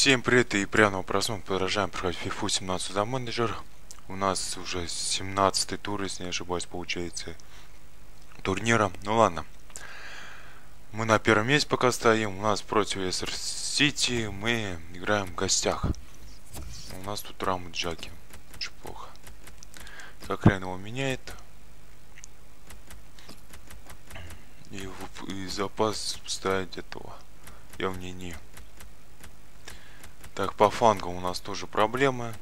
Всем привет и приятного просмотра. Продолжаем проходить FIFA 17 за менеджер. У нас уже 17-й тур, если не ошибаюсь, получается, турнира. Ну ладно. Мы на первом месте пока стоим. У нас против Лестер Сити. Мы играем в гостях. У нас тут Раму Джаки. Очень плохо. Как Рен его меняет. И запас ставить этого я в ней не. Так, по флангам у нас тоже проблемы.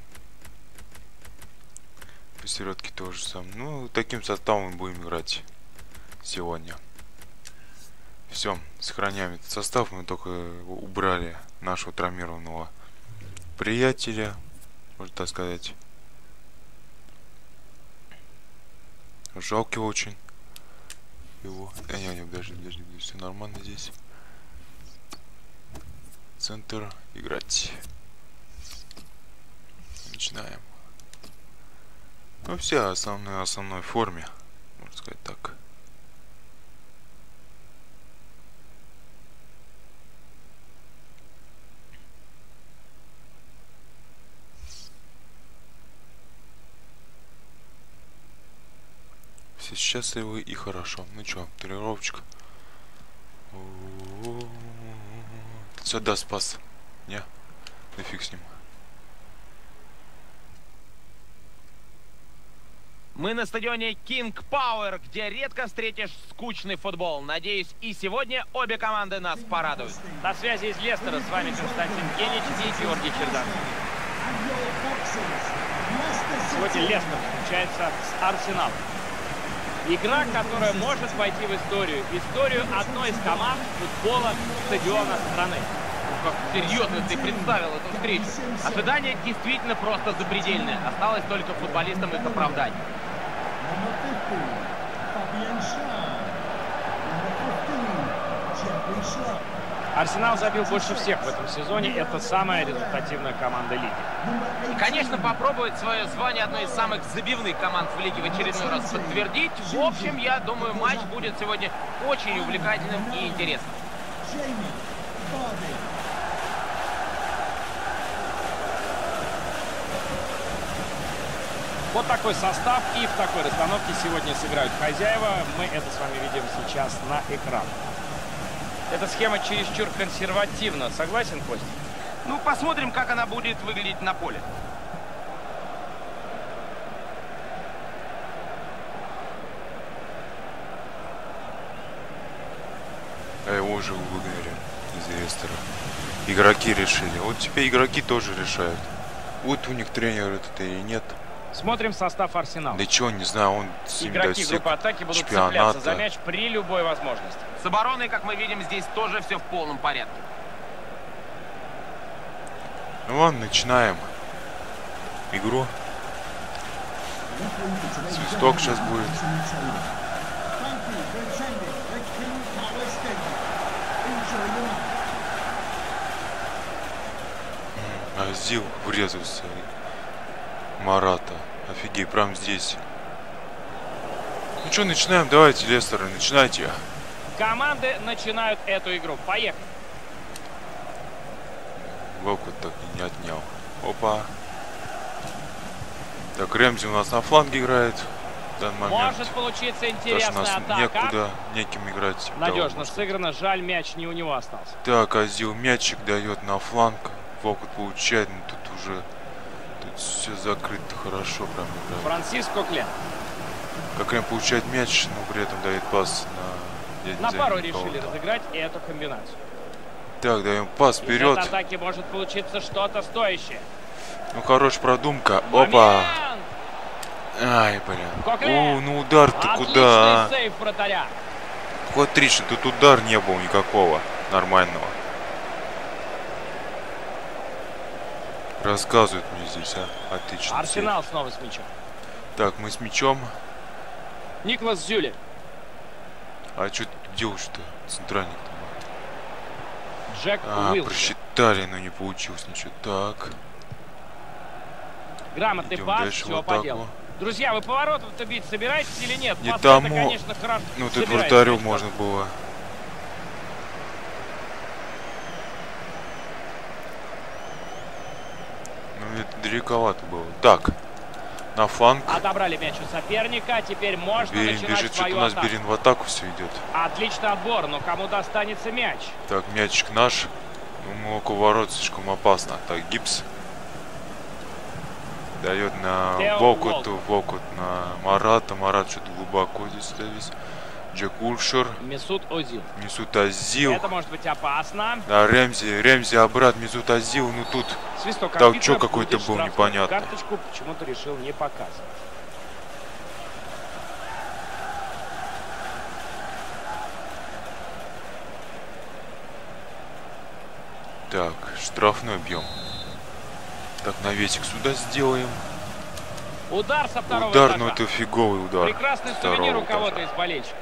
Посередке тоже сам. Ну, таким составом мы будем играть сегодня. Все, сохраняем этот состав. Мы только убрали нашего травмированного приятеля, можно так сказать. Жалко очень его. Не, подожди, все нормально здесь. Центр, играть. Начинаем. Ну, все основной форме, можно сказать так. Все счастливы и хорошо. Ну чё, тренировочка. Сюда спас. Не, да фиг с ним. Мы на стадионе King Power, где редко встретишь скучный футбол. Надеюсь, и сегодня обе команды нас порадуют. На связи из Лестера с вами Константин Генич и Георгий Чердан. Сегодня Лестер встречается с Арсеналом. Игра, которая может войти в историю. Историю одной из команд футбола стадиона страны. Как серьезно ты представил эту встречу. Ожидание действительно просто запредельное. Осталось только футболистам их оправдать. Арсенал забил больше всех в этом сезоне. Это самая результативная команда лиги. И, конечно, попробовать свое звание одной из самых забивных команд в лиге в очередной раз подтвердить. В общем, я думаю, матч будет сегодня очень увлекательным и интересным. Вот такой состав, и в такой расстановке сегодня сыграют хозяева. Мы это с вами видим сейчас на экране. Эта схема чересчур консервативна. Согласен, Костя? Ну, посмотрим, как она будет выглядеть на поле. А его уже выгнали из Лестера. Игроки решили. Вот теперь игроки тоже решают. Вот у них тренер этот или нет. Смотрим состав Арсенала. Да чего, не знаю, он с ним Игроки группы атаки будут цепляться за мяч при любой возможности. С обороной, как мы видим, здесь тоже все в полном порядке. Ну ладно, начинаем игру. Свисток сейчас будет. Азил врезался. Марата. Офигеть, прям здесь. Ну что, начинаем? Давайте, Лестер, начинайте. Команды начинают эту игру. Поехали. Волкот так и не отнял. Опа. Так, Рэмзи у нас на фланге играет в данный момент. Может получиться Потому что интересная нас атака. неким играть. Надежно сыграно. Жаль, мяч не у него остался. Так, Азил мячик дает на фланг. Волкот получает, но тут уже все закрыто хорошо, прям играет. Франсиско Клен. Как Клен получает мяч, но при этом дает пас На пару решили разыграть эту комбинацию. Так, даем пас вперед. Из этой атаки может получиться что-то стоящее. Ну, хорошая продумка. Момент! Опа! Ай, блин. Коклен! О, ну удар-то Отличный куда? сейв вратаря. Ход 3, тут удар не было никакого нормального. Рассказывают мне здесь, а? Отлично. Арсенал снова с мячом. Так, мы с мячом. Никлас Зюле. А что ты делаешь-то? Центральник-то. Джек Уилсон. Просчитали, но не получилось ничего. Так. Грамотный Идем пас, дальше все вот по так делу. вот. Друзья, вы поворотов-то бить собираетесь или нет? Не Пас тому. это, конечно, хорошо. Ну, тут Собираетесь, вратарю значит, можно было. Далековато было. Так. На фланг. Отобрали мяч у соперника. Теперь можно Берин начинать бежит, что-то свою у нас атаку. Берин в атаку все идет. Отличный отбор, но кому достанется мяч? Так, мячик наш. Мы около ворот, слишком опасно. Так, Гипс. Дает на Тео Волкоту, Волкот на Марата. Марат что-то глубоко здесь завис. Джек Ульшер. Месут Озил. Месут Азил. Это может быть опасно. Да, Ремзи обратно, Месут Азил. Ну тут Свисток так, арбитра, чё какой-то будет был штрафную непонятный. Карточку почему-то решил не показывать. Так, штрафной бьем. Так, навесик сюда сделаем. Удар со второго Удар, этажа. ну это фиговый удар. Прекрасный Второго сувенир у кого-то этажа. из болельщиков.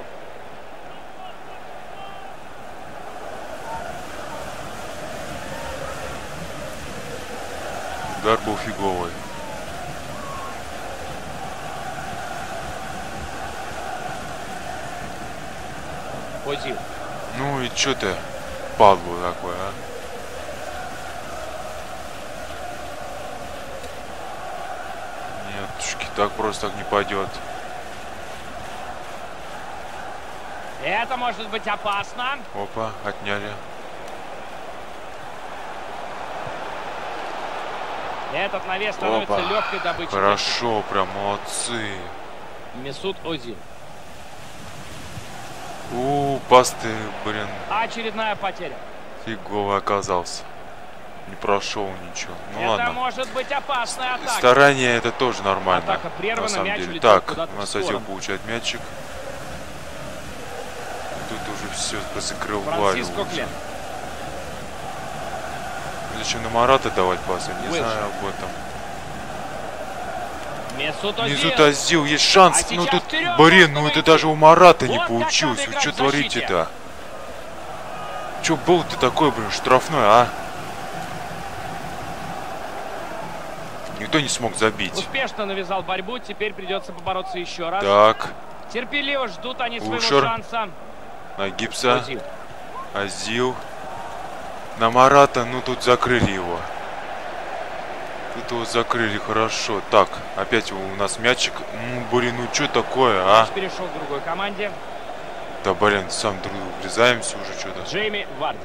Удар был фиговый. Озил. Ну и чё ты, падлу такой, а? Нетушки, так просто так не пойдет. Это может быть опасно. Опа, отняли. Этот навес становится Опа. легкой добычей. Хорошо, прям молодцы. Месут Озил. Пасты, блин, Очередная потеря. фиговый оказался. Не прошел ничего. Ну Это ладно. может быть опасная атака. Старание это тоже нормально. Атака прервана, на самом мяч деле. улетел Так, куда-то у в нас сторону. Азил получает мячик. Тут уже все позакрывали. Франциско уже. Клен. Зачем на Марата давать пасы? Не Уэльш. знаю об этом. Месут Озил. Месут Азил, есть шанс. А Ну сейчас тут, вперед, блин, ну можно это выйти. даже у Марата не Вот как получилось. надо Вы играть что в защите. творите-то? Че был-то такой, блин, штрафной, а? Никто не смог забить. Успешно навязал борьбу. Теперь придется побороться еще раз. Так, Терпеливо ждут они своего Ульшер. шанса. на Гипса. Озил. Азил. На Марата, ну тут закрыли его. Тут его закрыли хорошо. Так, опять у нас мячик. Блин, ну что такое, а? Мяч перешел к другой команде. Да блин, сам друг другу врезаемся уже что-то. Джейми Варди.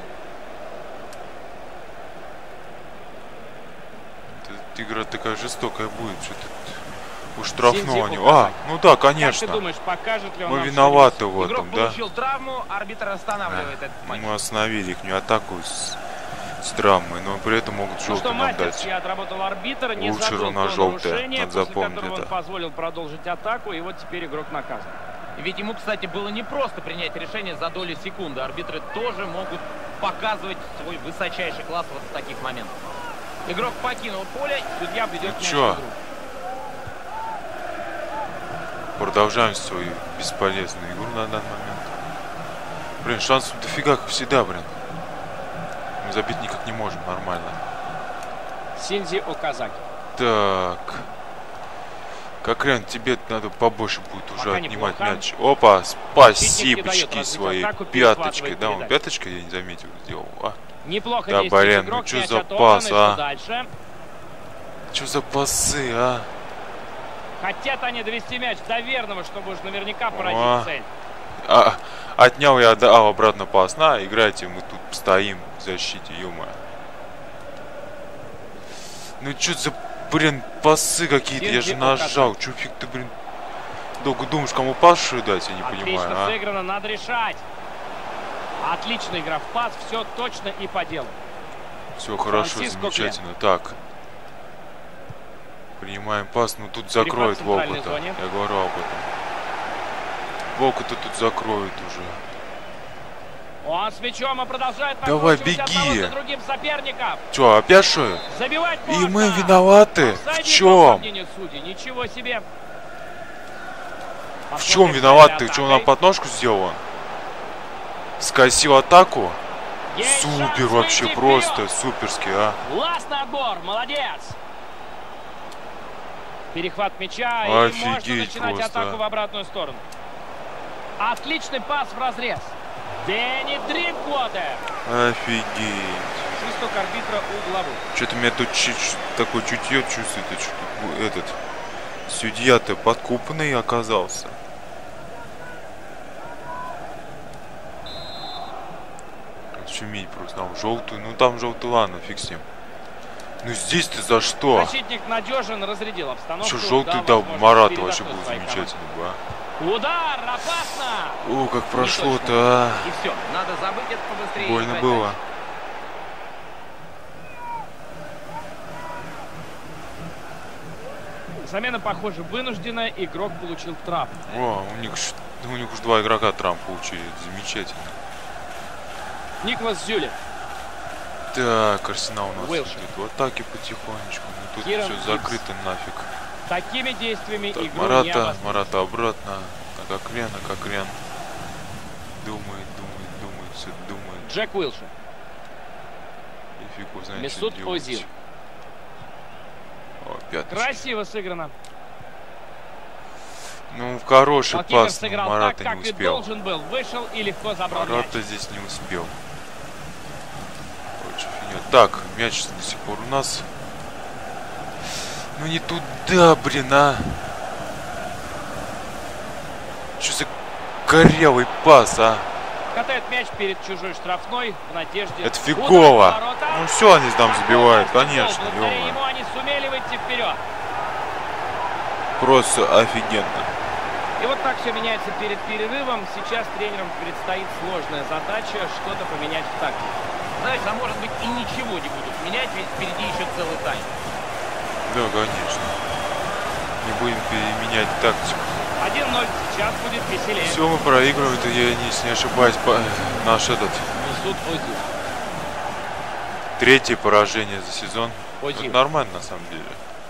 Игра такая жестокая будет. Что-то уж штрафного не... Синзи Ну да, Как ты конечно. думаешь, покажет ли он Мы нам виноваты в Игрок этом, да? получил травму, арбитр останавливает этот матч. Мы остановили их атаку с травмой, но при этом могут Ну что, желтый нам мастерски дать. отработал арбитр, не Ульшеру забыл на про желтое, нарушение, надо после запомнить которого он это. позволил продолжить атаку, и вот теперь игрок наказан. Ведь ему, кстати, было непросто принять решение за доли секунды. Арбитры тоже могут показывать свой высочайший класс вот в таких моментах. Игрок покинул поле, судья ведет мяч в чё? игру. Продолжаем свою бесполезную игру на данный момент. Блин, шансов дофига, как всегда, блин. Мы забить никак не можем, нормально. Синзи Оказаки. Так. Кокрян, тебе надо побольше будет уже Пока отнимать неплохо. мяч. Опа, Защитник не дает спасибочки развить свои. атаку, Пяточкой, перехватывает да, он передачу. пяточкой, я не заметил, сделал. А, Неплохо Да, действует блин, игрок, ну чё мяч за оторван, пас, и что а? дальше? что за пасы, а? Хотят они довести мяч до верного, чтобы уж наверняка О. поразить цель. Отнял и отдал обратно пас. На, играйте, мы тут стоим в защите, ё-моё. Ну что за, блин, пасы какие-то, я же Синзи нажал. Чё фиг ты, блин, долго думаешь, кому пас что дать, я не Отлично понимаю, а? сыграно, надо решать. Отличная игра в пас, все точно и по делу. Все хорошо, Франциско замечательно. Так. Принимаем пас, ну тут Перехват закроет в центральной Волкота. зоне. Я говорю об этом. Волкота тут закроет уже. Он с мячом и продолжает Давай, накручивать беги. одного за другим соперников. Че, опять что ли? Забивать И можно. мы виноваты. В Офсайдный чем? гол, по мнению судей. Ничего себе. В Посмотрим чем виноват ты? за Что, нам атакой. подножку сделал? Скосил атаку? Есть Супер шанс вообще, выйти просто вперед. суперски, а. Классный отбор, молодец. Перехват мяча, и можно Офигеть начинать просто. атаку в обратную сторону. Отличный пас в разрез. Дэнни Дринквотер. Офигеть. свисток арбитра угловой. Что-то меня тут такое чутье чувствует, этот судья-то подкупный оказался. Шуметь просто. Там желтую. Ну там желтый, ладно, фиг с ним. Ну здесь-то за что? Защитник надежен, разрядил обстановку. Что желтый дал Марату, вообще было замечательно, да. Удар, опасно! О, как прошло-то, а. И все, надо забыть это побыстрее. Больно было. Замена, похоже, вынужденная. Игрок получил травму. О, у них уж 2 игрока травм получили. Замечательно. Никлас Зюле. Так, Арсенал у нас Уилшер. идет в атаке потихонечку. Ну тут Киран все Гибс. закрыто нафиг. Такими действиями Так, игру не обострить. Марата обратно. А как Рен. Думает, все думает. Джек Уилшер. И фиг его знает, Месут что делать. Озил. О, пяточка. Красиво сыграно. Ну, хороший Голкипер пас, но сыграл так, Марата как не и успел. должен был. Вышел и легко забрал мяч. Марата здесь не успел. Короче, фигня. Так, мяч до сих пор у нас. Ну не туда, блин, а. Что за корявый пас, а? Катает мяч перед чужой штрафной в надежде. Это Удар фигово. в ворота. Ну все, они там забивают, Такой конечно. футбол. Благодаря ё-моё. ему они сумели выйти вперед. Просто офигенно. И вот так все меняется перед перерывом. Сейчас тренерам предстоит сложная задача что-то поменять в тактике. Знаешь, а может быть и ничего не будут менять, ведь впереди еще целый тайм. Да, конечно. Не будем переменять тактику. 1-0. Сейчас будет веселее. Все, мы проигрываем, это я не ошибаюсь. Наш этот Месут Озил. 3-е поражение за сезон. Озил. Это нормально на самом деле.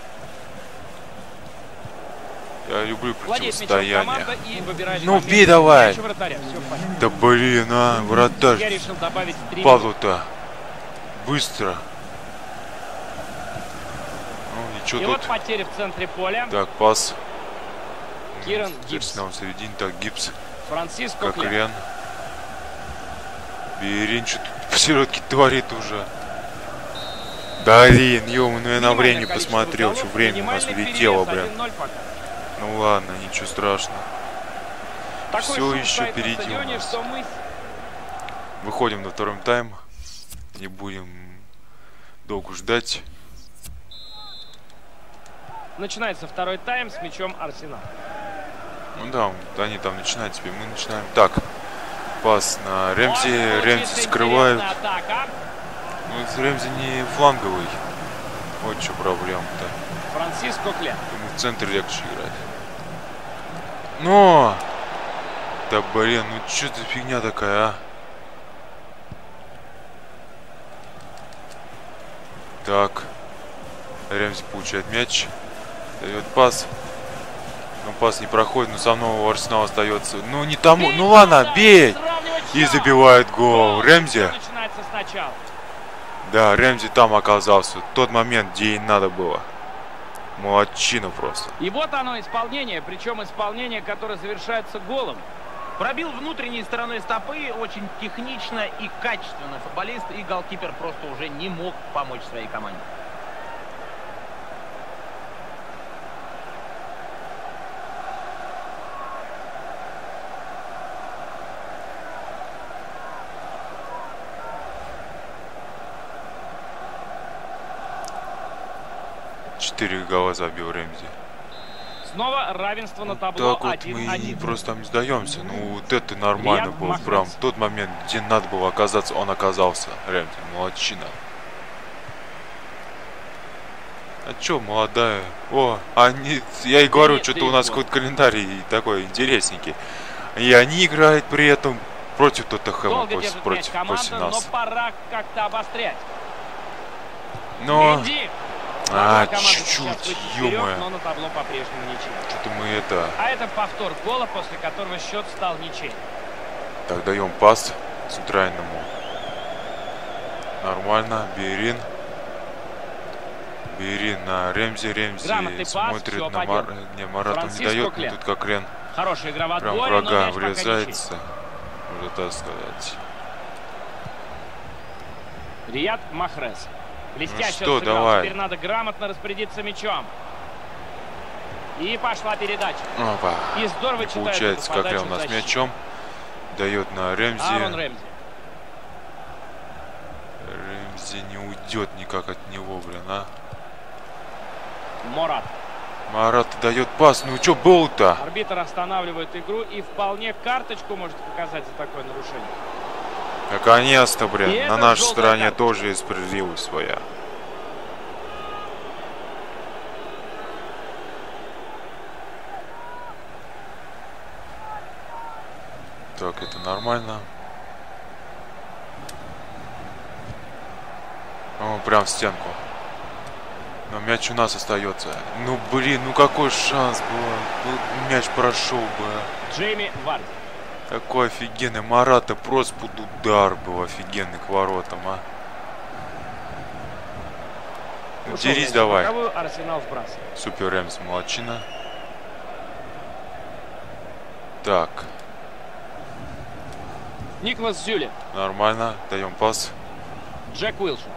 Я люблю Владеет мячом противостояние. команда и выбирает Ну, момент бей давай. мяч вратаря. Всё в порядке. Да блин, а, Я вратарь. решил добавить 3 минуты. Павлу-то. Быстро. Ну, и что И тут? вот потери в центре поля. Так, пас. Киран Гибс. Арсенал в середине. Так, Гибс. Франциско Как Клер. Рен. Берин что-то посередке творит уже. Да, блин, ё, ну я на Минимальное время количество посмотрел, голов, что время у нас минимальный улетело, перевес, блин. 1-0 пока. Ну ладно, ничего страшного. Такой Всё шум еще стоит на впереди у стадионе, нас. что мы Выходим на второй тайм. Не будем долго ждать. Начинается второй тайм с мячом Арсенал. Ну да, они там начинают, теперь мы начинаем. Так, пас на Рэмзи. Вот Рэмзи случится скрывают. интересная атака. Ну, Рэмзи не фланговый. Вот что проблема-то. Франциско Клер. Ему в центре легче играть. Но! Да блин, ну что за фигня такая, а? Так. Рэмзи получает мяч. Дает пас. Ну, пас не проходит, но со мной у Арсенала остается. Ну, не тому. Ну ладно, бей! Сравнивать И счет. забивает гол. Рэмзи. Всё начинается сначала. Да, Рэмзи там оказался. Тот момент, где и надо было. Молодчина просто. И вот оно исполнение, причем исполнение, которое завершается голом. Пробил внутренней стороной стопы, очень технично и качественно футболист, и голкипер просто уже не мог помочь своей команде. Четыре гола забил Рэмзи. Снова равенство на табло Так вот мы 1-1. просто там не сдаемся. Ну вот это нормально Рияд было. Махрез. Прям тот момент, где надо было оказаться, он оказался. Рэмзи, молодчина. А чё, молодая? О, они... Я и говорю, нет, что-то ты у нас вот. какой-то календарь такой интересненький. И они играют при этом против Тоттенхэма, Долго держит мяч против команда, но нас. пора как-то обострять. Но... Менди. А, Команда сейчас чуть-чуть, выйти вперед, ё-моё. но на табло по-прежнему ничья. Что-то мы это... А это повтор гола, после которого счет стал ничей. Так, даем пас центральному. Нормально. Берин. Берин на Рэмзи. Рэмзи Грамотный пас, смотрит всё, на пойдём. Не, Марату не Франциско дает. Клер. Тут как Рен Хорошая игра в прям отборе, но врага мяч пока ничей. врезается. Можно так сказать. Рияд Махрез. Блестяще что, сыграл. давай. Теперь надо грамотно распорядиться мячом. И пошла передача. Опа. И здорово Не читает получается, эту как подачу у нас защиты. мячом. Дает на Рэмзи. Аарон Рэмзи. Рэмзи не уйдет никак от него, блин, а. Морат. Марат дает пас. Ну что был-то? Арбитр останавливает игру и вполне карточку может показать за такое нарушение. Наконец-то, блин. И На это нашей желтая стороне карточка. тоже есть справедливость своя. Так, это нормально. О, прям в стенку. Но мяч у нас остается. Ну блин, ну какой шанс был. Ну, мяч прошел бы. Джейми Варди. Какой офигенный. Марата просто под удар был офигенный к воротам, а. Ушел Дерись мяч в давай. боковую, Арсенал сбрасывает. Супер Рэмс, молодчина. Так, Никлас Зюли. нормально. Даем пас. Джек Уилшер.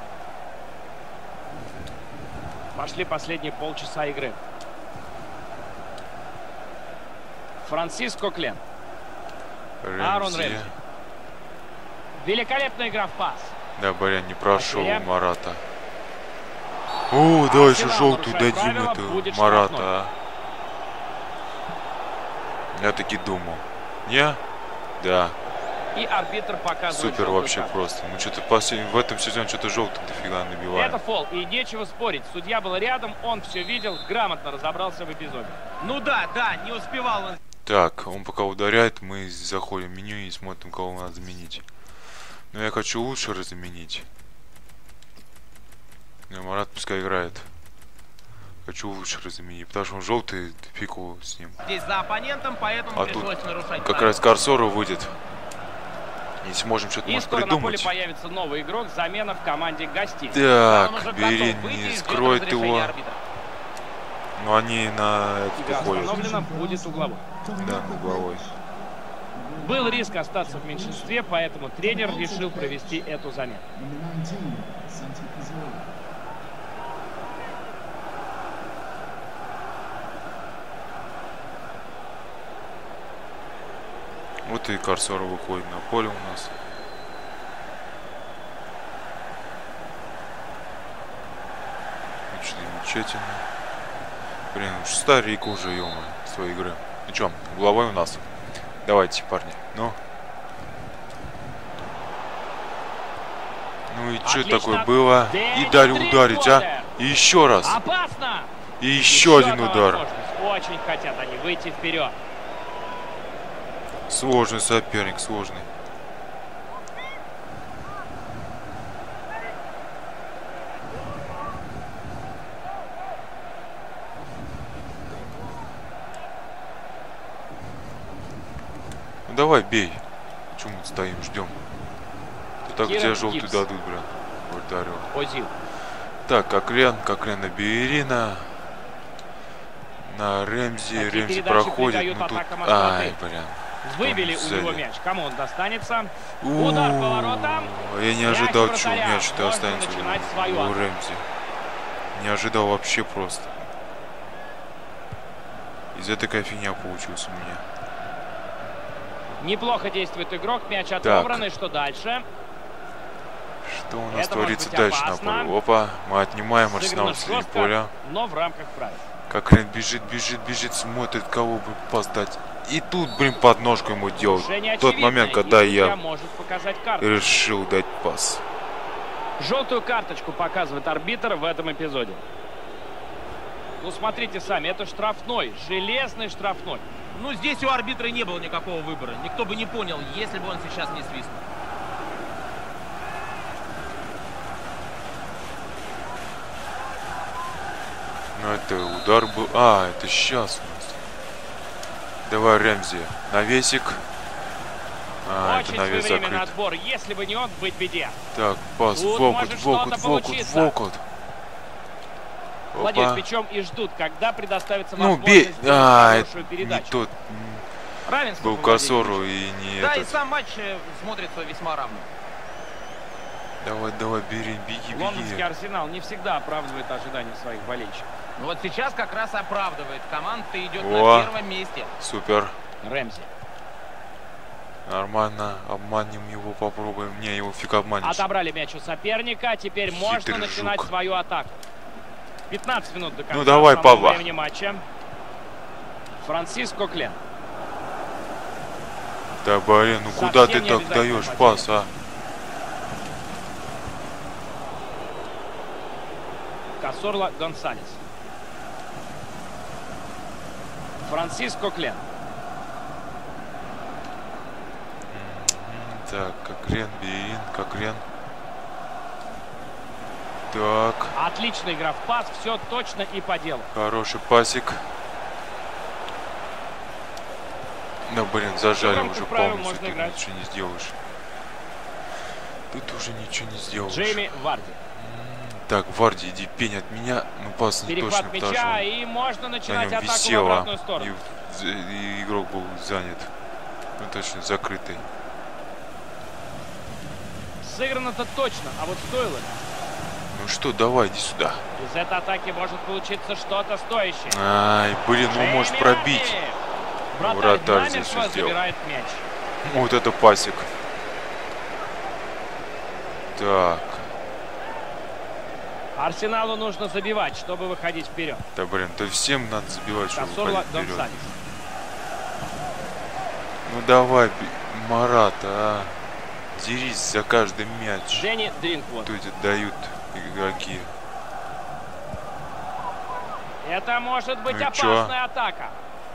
Пошли последние полчаса игры. Франсиско Клен. Аарон Рэмзи. Рэмзи. Великолепная игра в пас. Да, блин, не прошел Окей. Марата. О, давай еще Арсенал, желтую нарушая дадим правила, эту будет Марата. штрафной. А. Я таки думал. Не? Да. И арбитр показывает Супер желтую вообще карту. просто. Мы что-то в этом сезоне что-то желтым дофига набиваем. Это фол, и нечего спорить. Судья был рядом, он все видел, грамотно разобрался в эпизоде. Ну да, не успевал он. Так, он пока ударяет, мы заходим в меню и смотрим, кого надо заменить. Но я хочу лучше разменить. Но Марат пускай играет. Хочу лучше разменить, потому что он желтый, фику с ним. Здесь за оппонентом, поэтому А тут пришлось нарушать. как правила. раз Корсору выйдет. Если можем что-то, И может, скоро на поле придумать. появится новый игрок, замена в команде гостей. Да, он уже Так, готов бери, выйти и не ждет скроет разрешения его. арбитра. Но они на Игра это ходят. остановлена, будет угловой. Да, угловой. Был риск остаться в меньшинстве, поэтому тренер решил провести эту замену. Вот и Корсору выходит на поле у нас. Очень замечательно. Блин, уж старик уже, ё-моё, своей игры. Ну чё, угловой у нас. Давайте, парни. Ну. Ну и что Отлично. такое было? И Дэвид дали ударить, а? Дриквотер. И еще раз. Опасно! И еще один одна удар. возможность. Очень хотят они выйти вперед. Сложный соперник, сложный. Ну давай, бей. Чему мы стоим, ждем? Так Киран тебе желтый Гибс. дадут, блин. Вратарю. Озил. Так, Коклен на Биерина. На Рэмзи. Такие Рэмзи передачи проходит. придают Ну тут... атакам остроты. Ай, блин. Выбили у сзади. него мяч. Кому он достанется? Удар по воротам. Я не Мяч ожидал, вратаря. что мяч-то Можно останется начинать у свою атаку. Рэмзи. Не ожидал вообще просто. Из этой фигня получилась у меня. Неплохо действует игрок. Мяч отобран. И что дальше? Что у нас Это может творится быть дальше на опасно. поле? Опа, мы отнимаем Сыграно Арсенал с жестко, поля. но в рамках правил. Коклен бежит, смотрит, кого бы поставить. И тут, блин, подножку ему делал. Решение В тот очевидное, момент, и когда судья я может показать карту. решил дать пас. Желтую карточку показывает арбитр в этом эпизоде. Ну, смотрите сами, это штрафной, железный штрафной. Ну, здесь у арбитра не было никакого выбора. Никто бы не понял, если бы он сейчас не свистнул. Ну, это удар был... А, это сейчас у нас. Давай, Рэмзи. Навесик. А, это Очень навес своевременный закрыт. отбор. Если бы не он, быть беде. Так, пас. Тут Вокут, может Вокут, что-то Вокут, получиться. Вокут. Владеют Опа. мячом и ждут, когда предоставится Ну, возможность бей. сделать А, хорошую это не передачу. тот. Равенство Был по владению Косору мячом. и не Да, и этот. сам матч смотрится весьма равно. Давай, давай, бери, беги, Лондонский беги. Арсенал не всегда оправдывает ожидания своих болельщиков. Ну вот сейчас как раз оправдывает. Команда идет О. на первом месте. Супер. Рэмзи. Нормально. Обманем его, попробуем. Не, его фиг обманешь. Отобрали мяч у соперника. Теперь можно Хитрый начинать жук. свою атаку. 15 минут до конца. Ну, давай, основного Павла. времени матча. Франсиско Клен. Да, блин, ну Совсем куда ты не так обязательно даешь потерять. пас, а? Касорла Гонсалес. Франсиско Клен. Так, Кокрен, Беин, Кокрен. Так, Отличная игра в пас. Все точно и по делу. хороший пасик. Да, блин, зажали В рамках уже правил полностью, можно тут играть. ничего не сделаешь. Тут уже ничего не сделаешь. Джейми Варди. Так, Варди, иди пень от меня. Ну, пас не Перехват точно мяча, пошел. и можно На начинать нем атаку в висело, обратную сторону. и игрок был занят. Ну, точно, закрытый. Сыграно-то точно, а вот стоило ли? Ну что, давай, иди сюда. Из этой атаки может получиться что-то стоящее. Ай, блин, ну можешь Джейми пробить. Вратарь Вратарь здесь намертво всё сделал. забирает мяч. Вот это пасик. Так, Арсеналу нужно забивать, чтобы выходить вперед. да блин, то всем надо забивать, чтобы Касорла выходить вперед. Гонсалес. Ну давай, Марат, а. Дерись за каждый мяч. Дэнни Дринквуд. Тут дают игроки. Это может быть Ну и опасная чё? атака.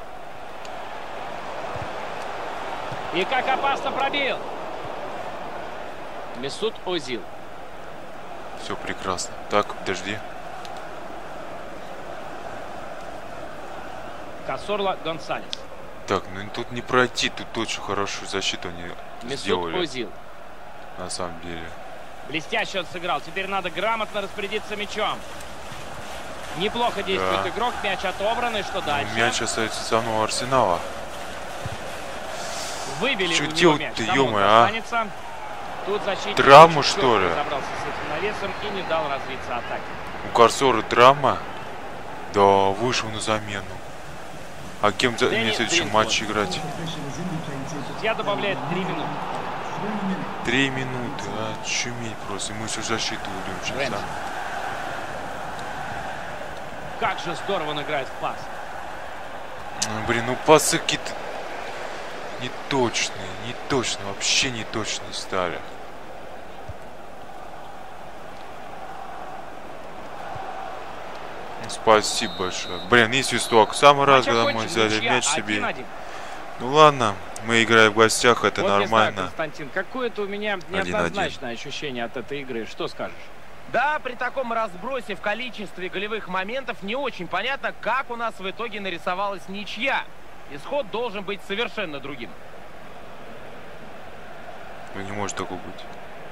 И как опасно пробил. Месут Озил. Все прекрасно. Так, подожди. Касорла Гонсалес. Так, ну тут не пройти, тут очень хорошую защиту они Месут сделали, Озил. на самом деле. Блестяще он сыграл. Теперь надо грамотно распорядиться мячом. Неплохо действует Да. игрок. Мяч отобран. И что дальше? Ну, мяч остается самого Арсенала. Выбили Чё у него делать-то, мяч. Кому он ё-моё, а? достанется? Тут защитник Травму, очень что чётко ли? разобрался с этим навесом и не дал развиться атаке. У Корсора драма. Да, вышел на замену. А кем за Дэнни мне в следующем Дринквуд. матче играть? Судья добавляет 3 минуты. 3 минуты, а чуметь просто. Мы всю защиту идем сейчас. Рэмзи. Как же здорово он играет в пас. Блин, ну пасы какие-то неточные, вообще неточные стали. Спасибо большое. Блин, и свисток. Самый раз, когда мы окончен, взяли ничья, мяч себе. 1-1. Ну ладно, мы играем в гостях, это Вот не знаю, нормально. Константин, какое-то у меня 1-1. неоднозначное ощущение от этой игры. Что скажешь? Да, при таком разбросе в количестве голевых моментов не очень понятно, как у нас в итоге нарисовалась ничья. Исход должен быть совершенно другим. Ну не может такого быть.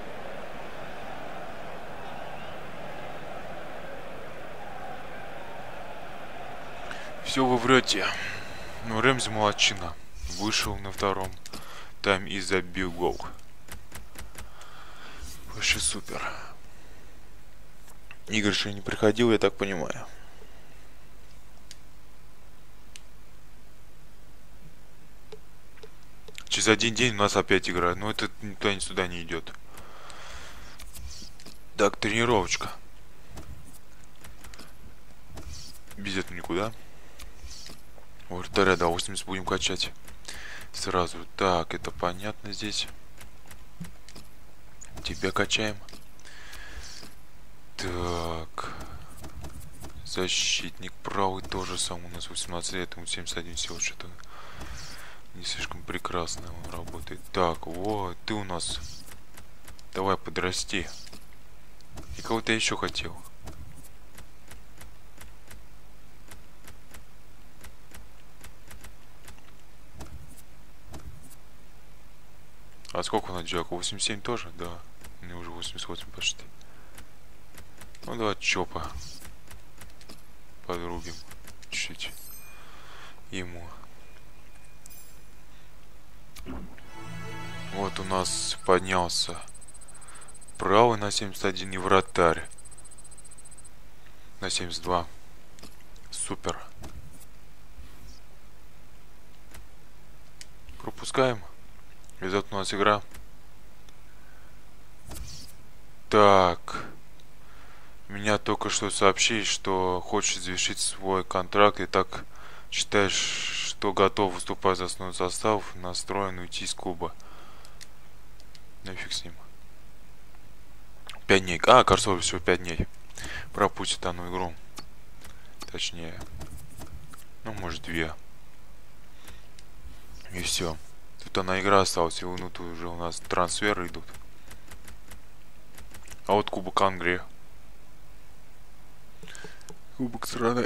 Все вы врете. Ну, Рэмзи молодчина. Вышел на втором тайм и забил гол. Вообще супер. Игорь еще не приходил, я так понимаю. Через один день у нас опять играют. Но это никуда сюда не идет. Так, тренировочка. Без этого никуда. Вратаря до 80 будем качать. Сразу. Так, это понятно здесь. Тебя качаем. Так. Защитник правый тоже сам у нас 18 лет, ему 71 всего, что-то не слишком прекрасно он работает. Так, вот, ты у нас. Давай подрасти. И кого-то еще хотел. А сколько на Джаку? 87 тоже? Да. У меня уже 88 почти. Ну давай Чопа подрубим чуть-чуть ему. Вот у нас поднялся правый на 71 и вратарь на 72. Супер. Пропускаем. Идет у нас игра. Так. Меня только что сообщили, что хочешь завершить свой контракт и так считаешь, что готов выступать за основной состав, настроен уйти из клуба. Нафиг с ним. 5 дней. А, кажется, всего 5 дней. Пропустит данную игру. Точнее. Ну, может, 2. И все. Тут одна игра осталась, и ну, тут уже у нас трансферы идут. А вот Кубок Англии. Кубок страны.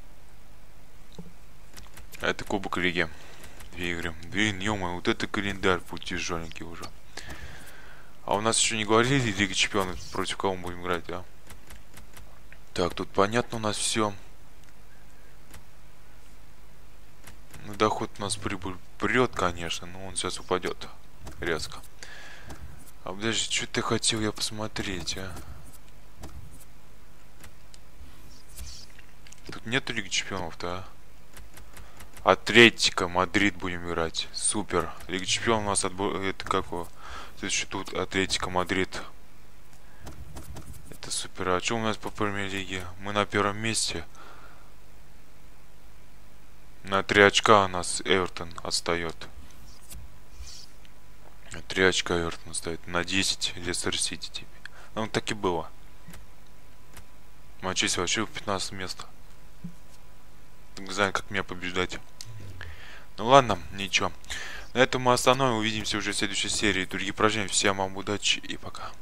А это Кубок Лиги. 2 игры. Блин, ё-моё, вот это календарь будет тяжеленький уже. А у нас еще не говорили Лига Чемпионов, против кого мы будем играть, да? Так, тут понятно у нас все. Ну, доход у нас прибыль прет, конечно, но он сейчас упадет резко. А подожди, что ты хотел я посмотреть, а? Тут нету Лиги Чемпионов-то, а? Атлетико Мадрид будем играть. Супер. Лига Чемпионов у нас это какого? Тут Атлетико Мадрид. Это супер. А что у нас по премьер-лиге? Мы на первом месте. На 3 очка у нас Эвертон отстает. На 3 очка Эвертон отстает. На 10 Лестер Сити теперь. Ну так и было. Манчестер вообще в 15 место. Не знаю, как меня побеждать. Ну ладно, ничего. На этом мы остановим. Увидимся уже в следующей серии. Другие упражнения. Всем вам удачи и пока.